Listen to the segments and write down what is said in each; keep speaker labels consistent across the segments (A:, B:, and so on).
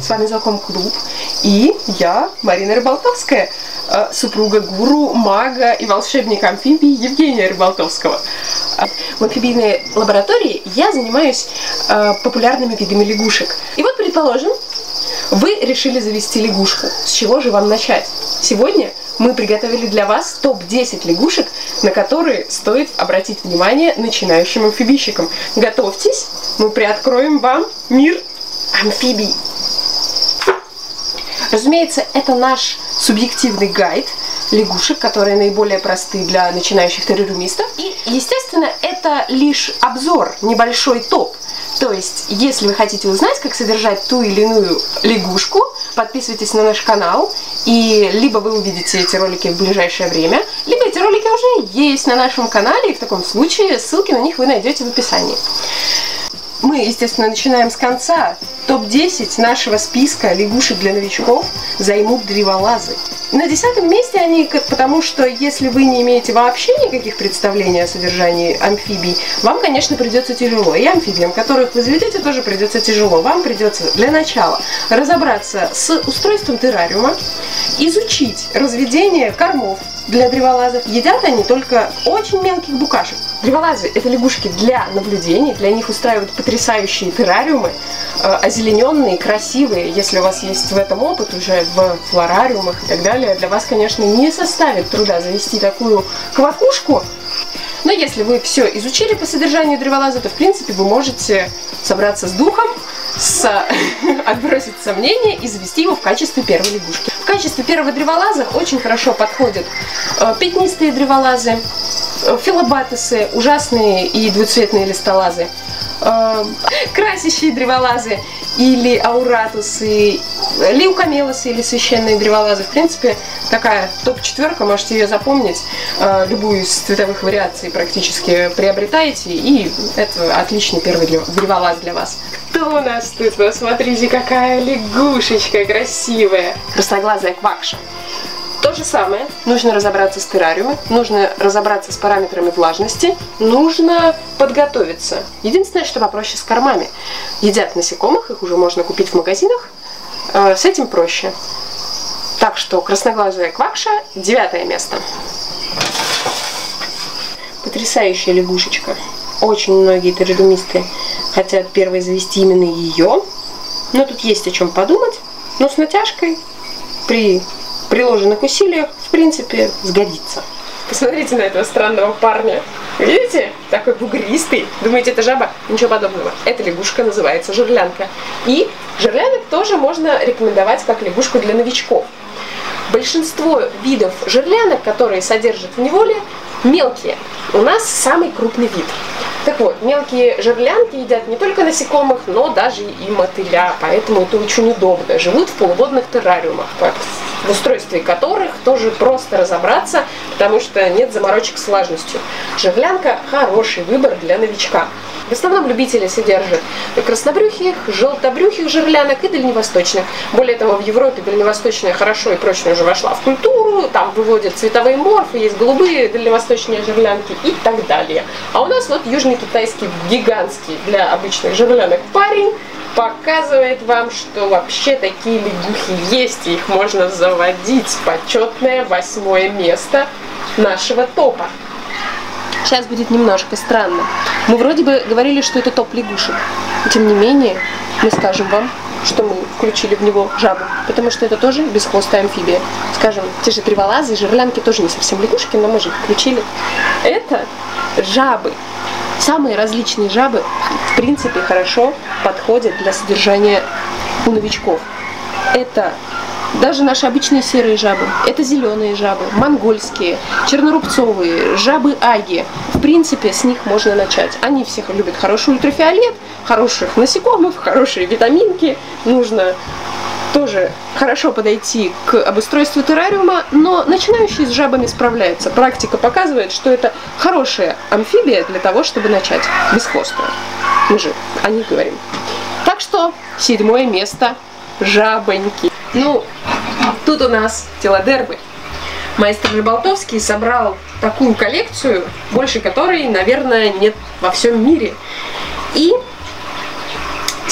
A: С вами Знаком Клуб. И я, Марина Рыболтовская, супруга гуру, мага и волшебника амфибий Евгения Рыболтовского. В амфибийной лаборатории я занимаюсь популярными видами лягушек. И вот, предположим, вы решили завести лягушку. С чего же вам начать? Сегодня мы приготовили для вас топ-10 лягушек, на которые стоит обратить внимание начинающим амфибийщикам. Готовьтесь, мы приоткроем вам мир амфибий. Разумеется, это наш субъективный гайд лягушек, которые наиболее просты для начинающих террариумистов. И, естественно, это лишь обзор, небольшой топ. То есть, если вы хотите узнать, как содержать ту или иную лягушку, подписывайтесь на наш канал, и либо вы увидите эти ролики в ближайшее время, либо эти ролики уже есть на нашем канале, и в таком случае ссылки на них вы найдете в описании. Мы, естественно, начинаем с конца. Топ-10 нашего списка лягушек для новичков займут древолазы. На 10-м месте они, потому что если вы не имеете вообще никаких представлений о содержании амфибий, вам, конечно, придется тяжело. И амфибиям, которых вы заведете, тоже придется тяжело. Вам придется для начала разобраться с устройством террариума, изучить разведение кормов для древолазов. Едят они только очень мелких букашек. Древолазы – это лягушки для наблюдений, для них устраивают потрясающие террариумы, озелененные, красивые. Если у вас есть в этом опыт уже в флорариумах и так далее, для вас, конечно, не составит труда завести такую квакушку. Но если вы все изучили по содержанию древолаза, то, в принципе, вы можете собраться с духом, отбросить сомнения и завести его в качестве первой лягушки. В качестве первого древолаза очень хорошо подходят пятнистые древолазы, филобатесы, ужасные и двуцветные листолазы, красящие древолазы или ауратусы, леукамелосы или священные древолазы. В принципе, такая топ-4, можете ее запомнить. Любую из цветовых вариаций практически приобретаете, и это отличный первый древолаз для вас. Кто у нас тут? Посмотрите, какая лягушечка красивая! Красноглазая квакша. То же самое, нужно разобраться с террариумом, нужно разобраться с параметрами влажности, нужно подготовиться. Единственное, что попроще с кормами. Едят насекомых, их уже можно купить в магазинах, с этим проще. Так что красноглазая квакша, 9 место. Потрясающая лягушечка. Очень многие террариумисты хотят первой завести именно ее, но тут есть о чем подумать, но с натяжкой при приложенных усилиях, в принципе, сгодится. Посмотрите на этого странного парня. Видите? Такой бугристый. Думаете, это жаба? Ничего подобного. Эта лягушка называется жерлянка. И жерлянок тоже можно рекомендовать как лягушку для новичков. Большинство видов жерлянок, которые содержат в неволе, мелкие. У нас самый крупный вид. Так вот, мелкие жерлянки едят не только насекомых, но даже и мотыля, поэтому это очень удобно. Живут в полуводных террариумах, в устройстве которых тоже просто разобраться, потому что нет заморочек с влажностью. Жерлянка – хороший выбор для новичка. В основном любители содержат краснобрюхих, желтобрюхих жерлянок и дальневосточных. Более того, в Европе дальневосточная хорошо и прочно уже вошла в культуру, там выводят цветовые морфы, есть голубые дальневосточные жерлянки и так далее. А у нас вот южный китайский гигантский для обычных жерлянок парень показывает вам, что вообще такие лягухи есть, и их можно заводить. Почетное 8 место нашего топа. Сейчас будет немножко странно. Мы вроде бы говорили, что это топ лягушек. Тем не менее, мы скажем вам, что мы включили в него жабу, потому что это тоже бесхвостая амфибия. Скажем, те же древолазы и жерлянки тоже не совсем лягушки, но мы же их включили. Это жабы. Самые различные жабы, в принципе, хорошо подходят для содержания у новичков. Это даже наши обычные серые жабы, это зеленые жабы, монгольские, чернорубцовые, жабы аги. В принципе, с них можно начать. Они всех любят хороший ультрафиолет, хороших насекомых, хорошие витаминки. Нужно тоже хорошо подойти к обустройству террариума, но начинающие с жабами справляются. Практика показывает, что это хорошая амфибия для того, чтобы начать. Бесхвостая. Мы же о них говорим. Так что 7 место – жабоньки. Ну, тут у нас телодербы. Майстер Рыболтовский собрал такую коллекцию, больше которой, наверное, нет во всем мире. И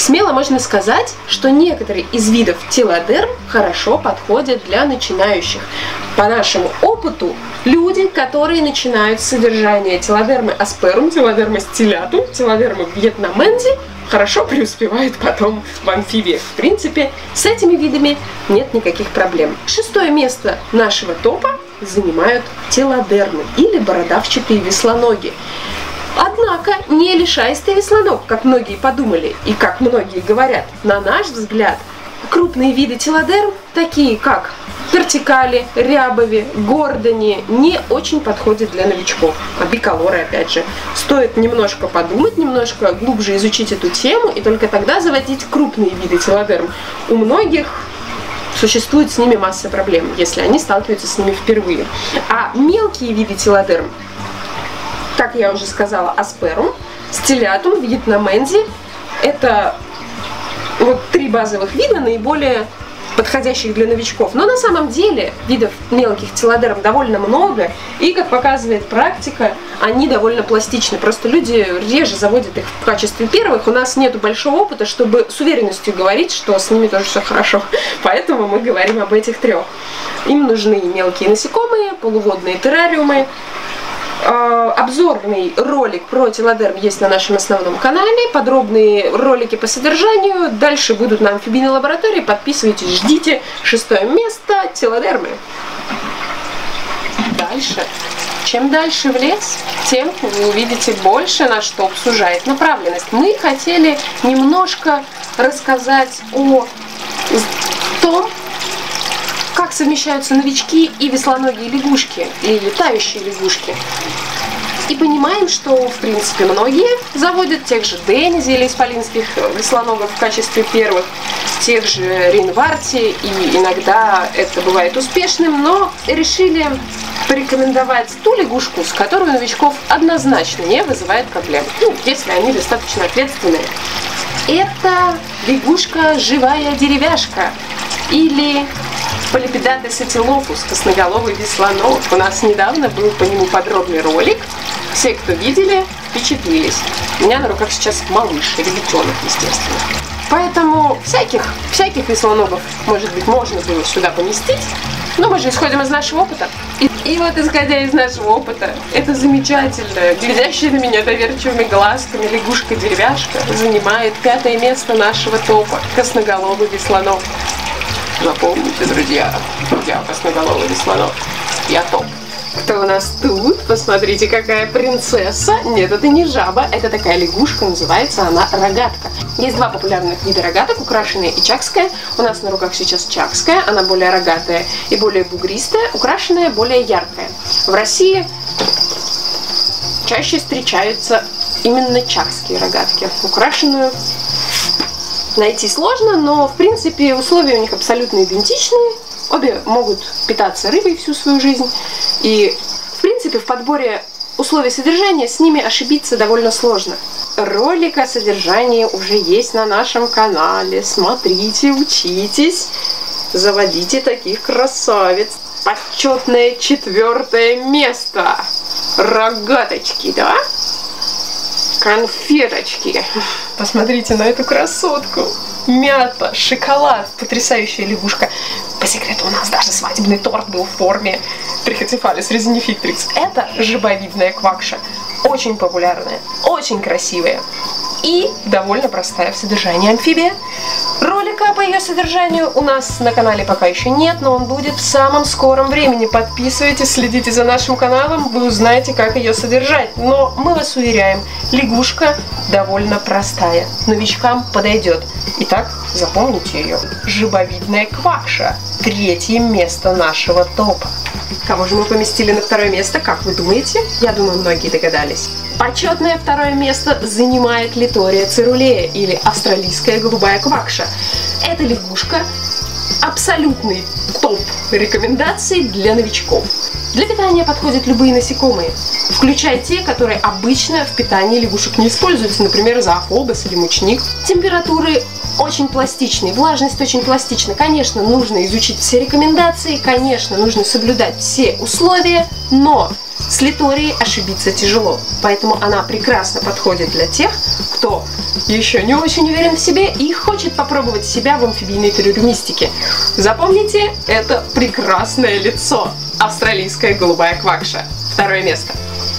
A: Смело можно сказать, что некоторые из видов телодерм хорошо подходят для начинающих. По нашему опыту, люди, которые начинают с содержания телодермы асперум, телодермы стилятум, телодермы вьетнамензи, хорошо преуспевают потом в амфибиях. В принципе, с этими видами нет никаких проблем. 6-е место нашего топа занимают телодермы или бородавчатые веслоноги. Однако не лишайстый веслоног, как многие подумали и как многие говорят. На наш взгляд, крупные виды телодерм, такие как вертикали, рябови, гордони, не очень подходят для новичков. А биколоры, опять же, стоит немножко подумать, немножко глубже изучить эту тему, и только тогда заводить крупные виды телодерм. У многих существует с ними масса проблем, если они сталкиваются с ними впервые. А мелкие виды телодерм, как я уже сказала, асперум, стилятум, вьетнамензи, это вот 3 базовых вида, наиболее подходящих для новичков. Но на самом деле видов мелких телодерм довольно много, и, как показывает практика, они довольно пластичны. Просто люди реже заводят их в качестве первых. У нас нет большого опыта, чтобы с уверенностью говорить, что с ними тоже все хорошо. Поэтому мы говорим об этих 3. Им нужны мелкие насекомые, полуводные террариумы. Обзорный ролик про телодерм есть на нашем основном канале, подробные ролики по содержанию дальше будут на амфибийной лаборатории, подписывайтесь, ждите. 6-е место – телодермы. Дальше. Чем дальше в лес, тем вы увидите больше наш топ сужает направленность. Мы хотели немножко рассказать о том, как совмещаются новички и веслоногие лягушки, и летающие лягушки. И понимаем, что, в принципе, многие заводят тех же денизи или исполинских веслоногов в качестве первых, тех же ринварти, и иногда это бывает успешным, но решили порекомендовать ту лягушку, с которой у новичков однозначно не вызывает проблем, если они достаточно ответственные. Это лягушка живая деревяшка, или Полипедатес этилофус, косноголовый веслоног. У нас недавно был по нему подробный ролик. Все, кто видели, впечатлились. У меня на руках сейчас малыш, ребятенок, естественно. Поэтому всяких веслоногов, может быть, можно было сюда поместить. Но мы же исходим из нашего опыта. И вот, исходя из нашего опыта, это замечательная, глядящая на меня доверчивыми глазками лягушка-деревяшка занимает 5-е место нашего топа. Косноголовый веслоног. Запомните, друзья, я косноголовый веслоног. Я топ. Кто у нас тут? Посмотрите, какая принцесса. Нет, это не жаба, это такая лягушка, называется она рогатка. Есть 2 популярных вида рогаток, украшенная и чакская. У нас на руках сейчас чакская, она более рогатая и более бугристая, украшенная более яркая. В России чаще встречаются именно чакские рогатки. Украшенную найти сложно, но в принципе условия у них абсолютно идентичные. Обе могут питаться рыбой всю свою жизнь. И в принципе в подборе условий содержания с ними ошибиться довольно сложно. Ролик о содержании уже есть на нашем канале. Смотрите, учитесь, заводите таких красавиц. Почетное 4-е место. Рогаточки, да? Конфеточки. Посмотрите на эту красотку. Мята, шоколад, потрясающая лягушка. По секрету, у нас даже свадебный торт был в форме Трихоцефалис резинификтрикс. Это жабовидная квакша. Очень популярная, очень красивая и довольно простая в содержании амфибия. Ролика по ее содержанию у нас на канале пока еще нет, но он будет в самом скором времени. Подписывайтесь, следите за нашим каналом, вы узнаете, как ее содержать. Но мы вас уверяем, лягушка довольно простая, новичкам подойдет. Итак, запомните ее. Жабовидная квакша. 3-е место нашего топа. Кого же мы поместили на 2-е место, как вы думаете? Я думаю, многие догадались. Почетное 2-е место занимает Литория цирулея, или австралийская голубая квакша. Эта лягушка абсолютный топ рекомендаций для новичков. Для питания подходят любые насекомые, включая те, которые обычно в питании лягушек не используются, например, зоофобос или мучник. Температуры очень пластичный, влажность очень пластична. Конечно, нужно изучить все рекомендации, конечно, нужно соблюдать все условия, но с литорией ошибиться тяжело. Поэтому она прекрасно подходит для тех, кто еще не очень уверен в себе и хочет попробовать себя в амфибийной террариумистике. Запомните, это прекрасное лицо. Австралийская голубая квакша. 2-е место.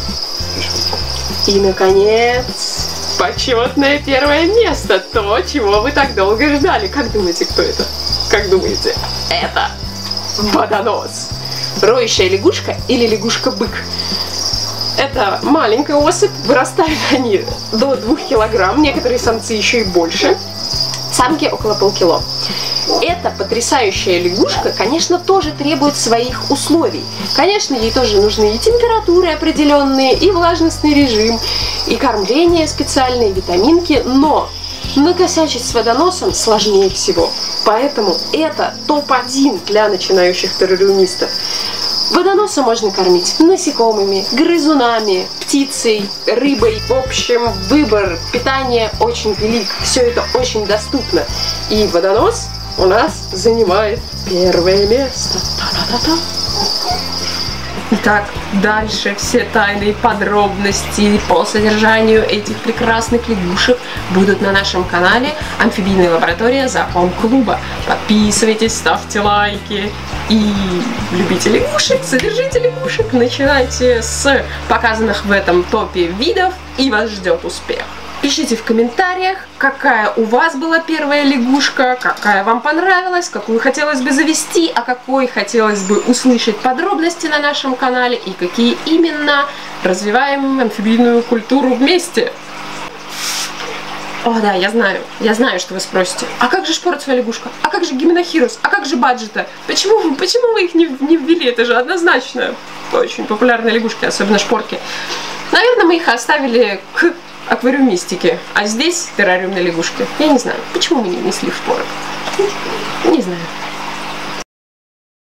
A: И, наконец, почетное 1-е место. То, чего вы так долго ждали. Как думаете, кто это? Как думаете? Это водонос. Роющая лягушка или лягушка-бык. Это маленькая особь. Вырастают они до 2 килограмм. Некоторые самцы еще и больше. Самки около полкило. Эта потрясающая лягушка, конечно, тоже требует своих условий. Конечно, ей тоже нужны и температуры определенные, и влажностный режим, и кормление специальные, витаминки, но накосячить с водоносом сложнее всего. Поэтому это топ-1 для начинающих террариумистов. Водоноса можно кормить насекомыми, грызунами, птицей, рыбой. В общем, выбор питания очень велик. Все это очень доступно. И водонос у нас занимает 1-е место. Та-та-та-та. Итак, дальше все тайные подробности по содержанию этих прекрасных лягушек будут на нашем канале Амфибийная лаборатория Закон Клуба. Подписывайтесь, ставьте лайки и любите лягушек, содержите лягушек. Начинайте с показанных в этом топе видов, и вас ждет успех. Пишите в комментариях, какая у вас была 1-я лягушка, какая вам понравилась, какую хотелось бы завести, о какой хотелось бы услышать подробности на нашем канале и какие именно. Развиваем амфибийную культуру вместе. О, да, я знаю, что вы спросите. А как же шпорцевая лягушка? А как же гименохирус? А как же баджета? Почему вы их не ввели? Это же однозначно очень популярные лягушки, особенно шпорки. Наверное, мы их оставили к аквариумистики, а здесь террариумные лягушки. Я не знаю, почему мы не внесли в шпорок. Не знаю.